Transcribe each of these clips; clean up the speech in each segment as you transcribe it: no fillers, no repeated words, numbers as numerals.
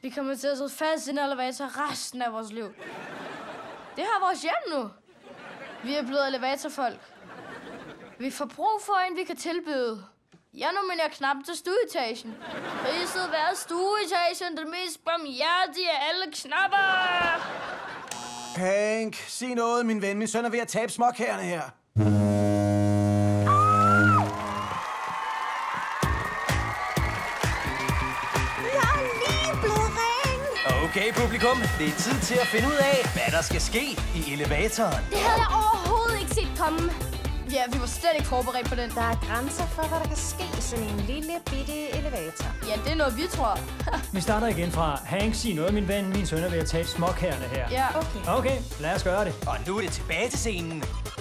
Vi kommer til at sidde fast i en elevator resten af vores liv. Det har vores hjem nu. Vi er blevet elevatorfolk. Vi får brug for en, vi kan tilbyde. Jeg nominerer knap til stueetagen. Priset være stueetagen, den mest barmhjertige af alle knapper. Hank, sig noget, min ven. Min søn er ved at tabe småkagerne her. Okay, publikum. Det er tid til at finde ud af, hvad der skal ske i elevatoren. Det havde jeg overhovedet ikke set komme. Ja, vi var slet ikke forberedt på den. Der er grænser for, hvad der kan ske i sådan en lille bitte elevator. Ja, det er noget, vi tror. Vi starter igen fra Hank, sig noget, min ven. Min søn er ved at tabe småkagerne her. Ja. Okay, lad os gøre det. Og nu er det tilbage til scenen.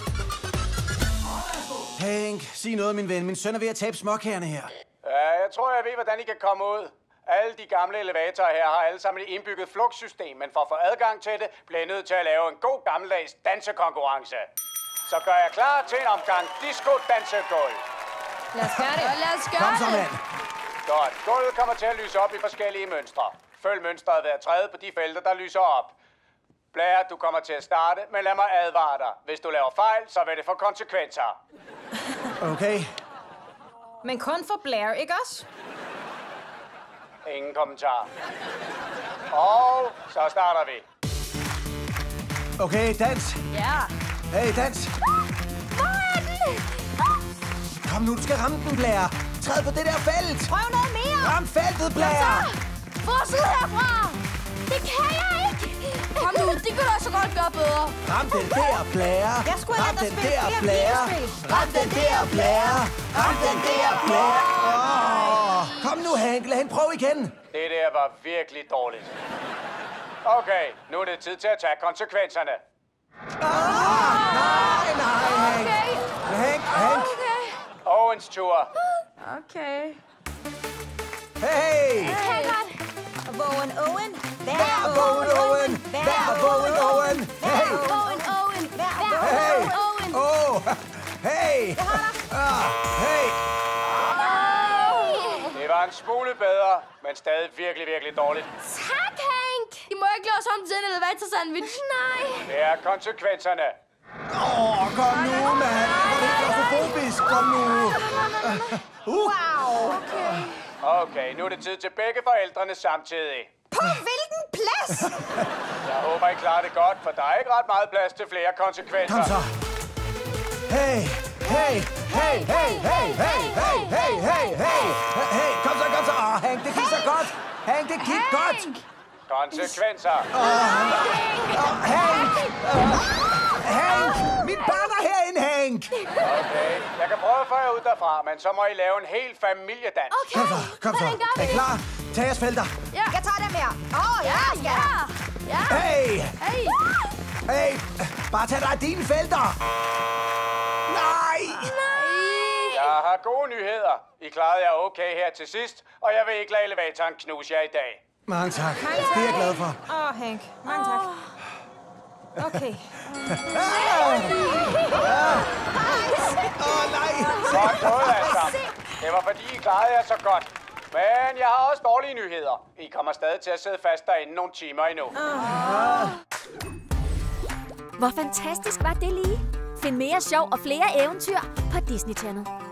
Hank, sig noget, min ven. Min søn er ved at tabe småkagerne her. Jeg tror, jeg ved, hvordan I kan komme ud. Alle de gamle elevatorer her har alle sammen et indbygget flugtsystem, men for at få adgang til det, bliver jeg nødt til at lave en god gammeldags dansekonkurrence. Så gør jeg klar til en omgang disco-dansegulv. Lad os gøre det. Lad os gøre Kom så, mand. Godt. Gulvet kommer til at lyse op i forskellige mønstre. Følg mønstret ved at træde på de felter, der lyser op. Blair, du kommer til at starte, men lad mig advare dig. Hvis du laver fejl, så vil det få konsekvenser. Okay. Men kun for Blair, ikke også? Ingen kommentar. Og så starter vi. Okay, dans. Ja. Hey, dans. Hvor er den? Kom nu, du skal ramme den, Blair. Træd på det der felt. Prøv noget mere! Ram feltet, Blair. Få os ud herfra. Det kan jeg ikke. Kom nu, det kan du også godt gøre bedre. Ram den der, Blair. Jeg skulle Ram have den spille der, flere Blair. videospil. Ram den der, Blair. Ram den der, Blair. Kom nu, Hank. Lad hende prøve igen. Det der var virkelig dårligt. Okay, nu er det tid til at tage konsekvenserne. Nej, Hank. Okay. Hank. Okay. Owens tur. Okay. Hey. Okay, godt. Vågen Owen. Vær vågen, Owen. Vær vågen, Owen. Hey. Owen. Hey. Owen. Oh. Hey. Hey. Det var en smule bedre, men stadig virkelig, virkelig dårligt. Tak, Hank. I må ikke lave os om til en elevator-sandwich. Nej. Det er konsekvenserne. Kom nu, mand. Hvor er det klaustrofobisk. Kom nu. Wow! Okay, nu er det tid til begge forældrene samtidig. På hvilken plads? Jeg håber, I klarer det godt, for der er ikke ret meget plads til flere konsekvenser. Kom så. Hey. Hey. Hey. Hey. Hey. Hey. Hey. Hey. Hey. Hey. Hey. Kom så. Hank, det gik så godt. Hank, det gik godt. Konsekvenser. Hank. Mit barn er herinde, Hank. Okay, jeg kan prøve at få jer ud derfra, men så må I lave en hel familiedans. Okay. Kom så. Er I klar? Tag jeres felter. Ja. Jeg tager dem her. Ja. Hey. Hey. Hey. Bare tag dig af dine felter. Nej. Jeg har gode nyheder. I klarede jer okay her til sidst, og jeg vil ikke lade elevatoren knuse jer i dag. Mange tak. Det er jeg glad for. Hank. Mange tak. Okay. Nej. Godt gået, alle sammen. Det var fordi, I klarede jer så godt. Men jeg har også dårlige nyheder. I kommer stadig til at sidde fast derinde nogle timer endnu. Hvor fantastisk var det lige? Find mere sjov og flere eventyr på Disney Channel.